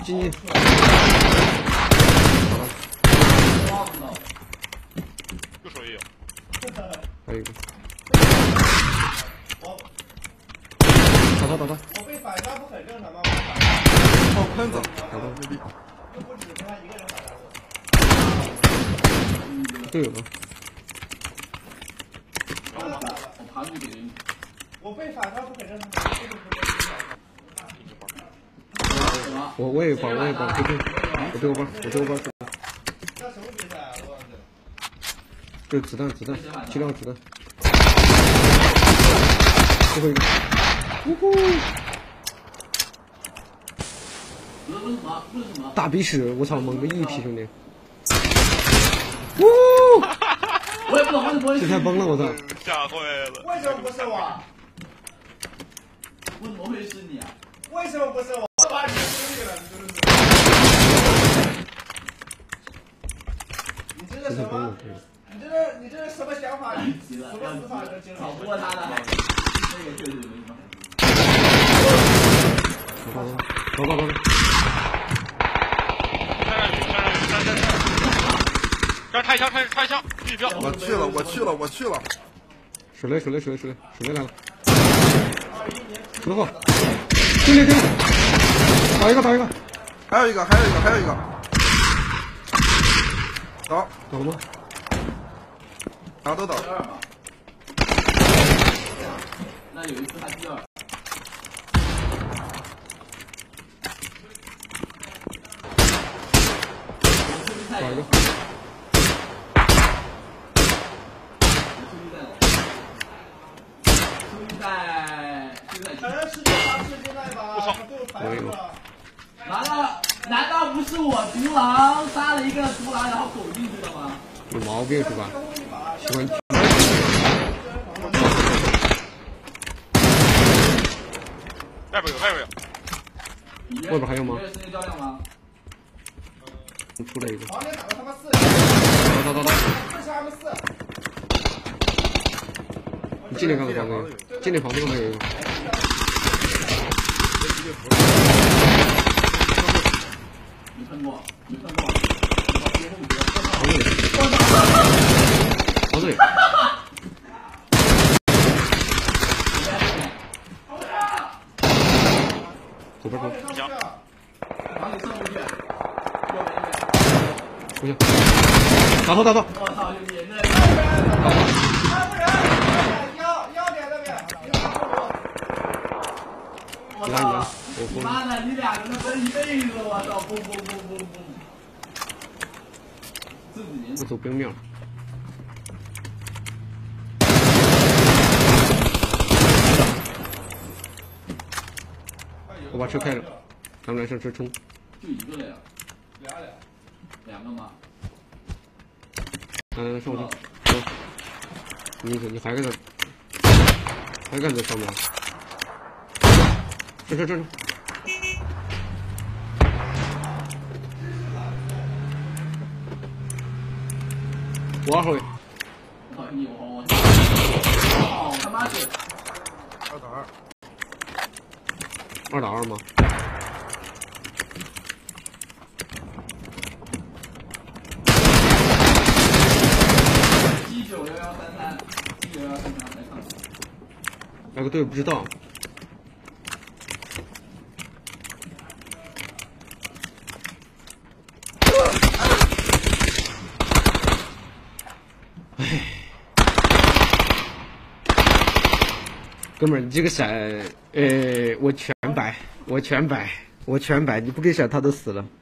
进。 右手也有。 还有一个。打他！ 我被反杀不很正常吗？ 放喷子， 打他！ 又不只跟他一个人反杀过。 队友呢？ 我被反杀不很正常。 我也帮，我对我帮。 那什么比赛啊？我忘记了。 这子弹，7辆子弹。最后一个。呜呼！大鼻屎，我操，猛个一批兄弟！呜！ 我也不懂为什么这太崩了，我操！ 吓坏了。 为什么不是我？ 为什么会是你啊？ 为什么不是我？我把你兄弟了，你这是什么？你这是什么想法？什么思法跟精神？ 吵不过他的，这个确实没什么。 走！ 这开枪，预标。 我去了。 水雷来了。之后，兄弟，打一个。 还有一个。倒了吗？ 打都倒。 那有一次他第二。 打一个。 难道不是我独狼杀了一个独狼，然后狗进去了吗？ 有毛病是吧？喜欢。 外边有。 外边还有吗？ 世界较量吗？ 出来一个。 旁边打个他妈4。4杀4。 你尽力看看旁边，尽力旁边有一个。 没喷过。 黄队。左边攻。 行。 不行。打头。 我操，就你那。 要点那边。 我操！你妈的，你俩跟他分一辈子，我操！嘣！ 我走冰面。我把车开了，咱们来上车冲。 就一个了呀？两个吗？ 上我车，走。你还搁这上面？这。我2号位。 我他妈是 2打2吗 ？791133，来看。 那个队友不知道。哥们儿，你这个闪，我全摆，你不给闪他都死了。